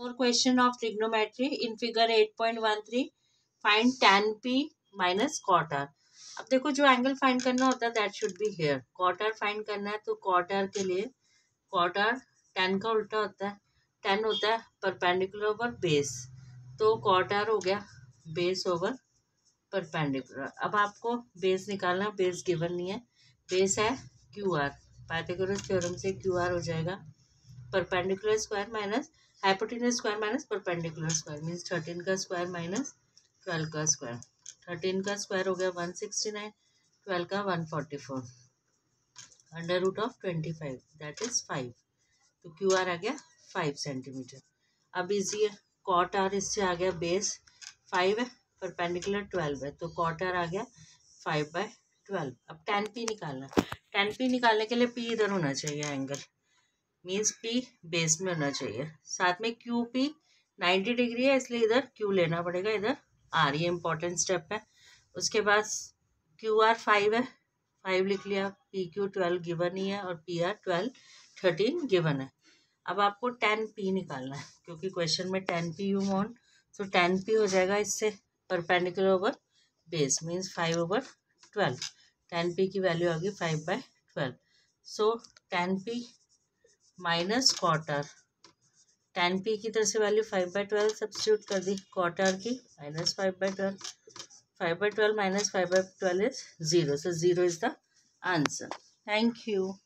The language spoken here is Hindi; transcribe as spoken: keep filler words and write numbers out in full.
More question of trigonometry in figure eight point one three. Find tan p minus cot r. अब देखो जो एंगल फाइंड करना होता है that should be here. Cot R find करना है तो कॉट आर के लिए कॉट आर टेन का उल्टा होता है. टेन होता है परपेंडिकुलर ओवर बेस, तो कॉट आर हो गया बेस ओवर परपेंडिकुलर. अब आपको बेस निकालना, बेस गिवन नहीं है, बेस है क्यू आर. पाइथागोरस थ्योरम से क्यू आर हो जाएगा perpendicular square minus hypotenuse square minus perpendicular square, means thirteen का स्क्वायर माइनस ट्वेल्व का स्क्वायर. थर्टीन का स्क्वायर हो गया वन सिक्सटी नाइन, ट्वेल्व का one forty four, under root of twenty five that is five. तो क्यू आर आ गया फाइव सेंटीमीटर. अब इजी है, कॉट आर इससे आ गया बेस फाइव है, परपेंडिकुलर ट्वेल्व है, तो कॉट आर आ गया फाइव बाय ट्वेल्व. अब टेन पी निकालना है. टेन पी निकालने के लिए पी इधर होना चाहिए, एंगल मीन्स पी बेस में होना चाहिए. साथ में क्यू पी नाइन्टी डिग्री है इसलिए इधर क्यू लेना पड़ेगा, इधर आर. ये इंपॉर्टेंट स्टेप है. उसके बाद क्यू आर फाइव है, फाइव लिख लिया. पी क्यू ट्वेल्व गिवन ही है और P R twelve thirteen given है. अब आपको टेन पी निकालना है क्योंकि क्वेश्चन में टेन पी यू वांट, तो टेन पी हो जाएगा इससे perpendicular over base means five over twelve. Tan P की वैल्यू आ गई five by twelve. So tan P minus cot R, tan P की तरफ से value five by twelve substitute कर दी, कॉट आर की minus five by twelve. Five by twelve minus five by twelve is zero, so zero is the answer. Thank you.